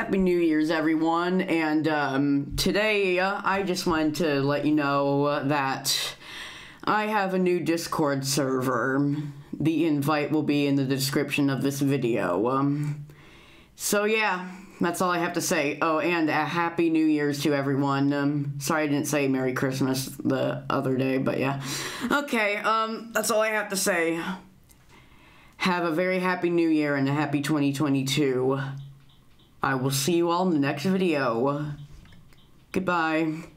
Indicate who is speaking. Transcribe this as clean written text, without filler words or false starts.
Speaker 1: Happy New Year's, everyone, and today I just wanted to let you know that I have a new Discord server. The invite will be in the description of this video. So yeah, that's all I have to say. Oh, and a Happy New Year's to everyone. Sorry I didn't say Merry Christmas the other day, but yeah. Okay, that's all I have to say. Have a very happy New Year and a happy 2022. I will see you all in the next video. Goodbye.